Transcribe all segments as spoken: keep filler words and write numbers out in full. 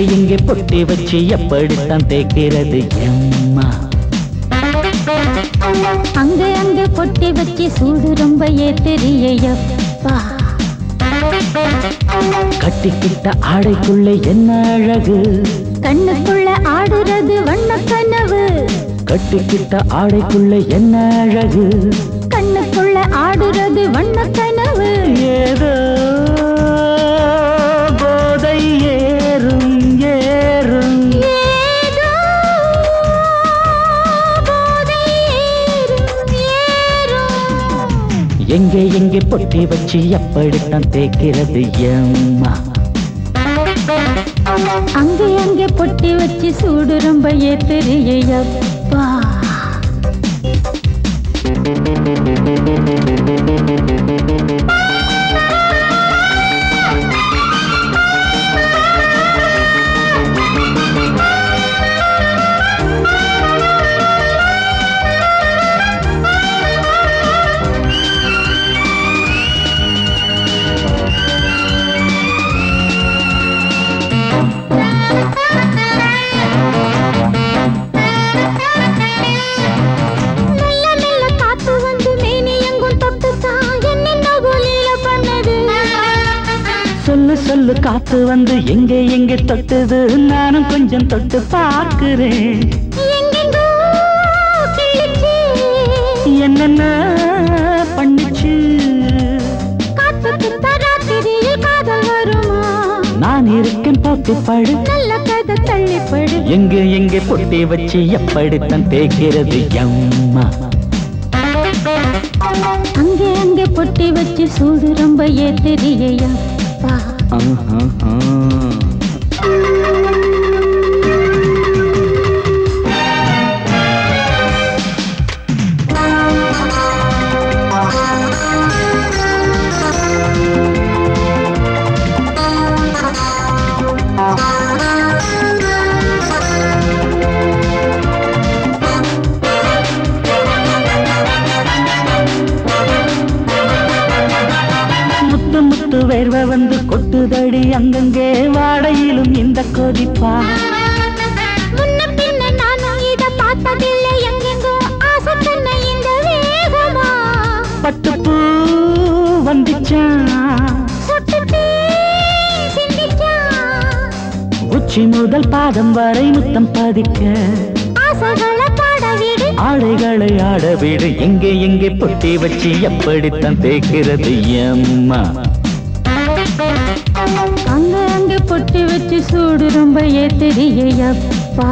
எங்கே பொட்டி வச்சு எப்படித்தான் தேய்க்கிறது எம்மா? அங்க அங்க பொட்டி வச்சு சூடு ரொம்ப ஏத்தெரியப்பா. கட்டிக்கிட்ட ஆடைக்குள்ள என்ன அழகு, கண்ணுக்குள்ள ஆடுறது வண்ண கனவு. கட்டிக்கிட்ட ஆடைக்குள்ள என்ன அழகு, கண்ணுக்குள்ள ஆடுறது வண்ண கனவு. ஏதோ போதை ஏறும் ஏறும், ஏதோ போதை ஏறும் ஏறும். எங்கே எங்கே பொட்டி வச்சு எப்படித்தான் தேய்க்கிறது எம்மா? அங்கே அங்கே பொட்டி வச்சு சூடு ரொம்ப ஏத்தெரியப்பா. சொல்லு சொல்லு காத்து வந்து எங்கே எங்கே தொட்டுது, நானும் கொஞ்சம் தொட்டு பார்க்கிறேன். என்னென்ன பண்ணிச்சு, நான் இருக்கேன் பார்த்து படு, நல்ல கதை தள்ளிப்படு. எங்கே எங்கே பொட்டி வச்சு எப்படித்தான் தேய்க்கிறது எம்மா? அங்கே அங்கே பொட்டி வச்சு சூடு ரொம்ப ஏத்தெரியப்பா. ஆஹா வேர்வை வந்து கொட்டுதடி அங்கங்கே, வாடையிலும் இந்த கொதிப்பா. முன்ன பின்ன நானும் இத பார்த்ததில்லை, எங்கெங்கோ ஆசை தன்னை இந்த வேகமா. பட்டுப்பூ வந்துச்சான், உச்சி முதல் பாதம் வரை முத்தம் பதிக்க, ஆசைகளை பாட விடு, ஆடைகளை ஆட விடு. எங்கே எங்கே பொட்டி வச்சு எப்படித்தான் தேய்க்கிறது எம்மா? அங்க அங்க பொட்டி வச்சு சூடு ரொம்ப ஏத்தெரியப்பா.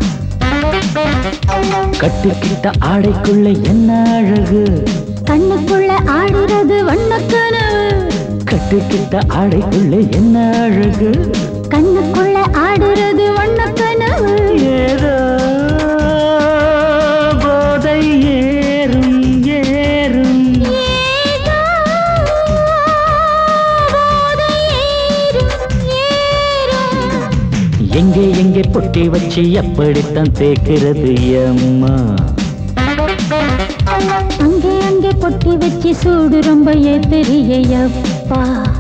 கட்டிக்கிட்ட ஆடைக்குள்ள என்ன அழகு, கண்ணுக்குள்ள ஆடுறது வண்ண கனவு. கட்டிக்கிட்ட ஆடைக்குள்ள என்ன அழகு, கண்ணுக்குள்ள ஆடுறது வண்ண கனவு. ஏதோ போதை ஏறும் ஏறும், ஏதோ போதை ஏறும் ஏறும். எங்கே எங்கே பொட்டி வச்சு எப்படித்தான் தேய்க்கிறது எம்மா? அங்கே அங்கே பொட்டி வச்சு சூடு ரொம்ப ஏத்தெரியப்பா.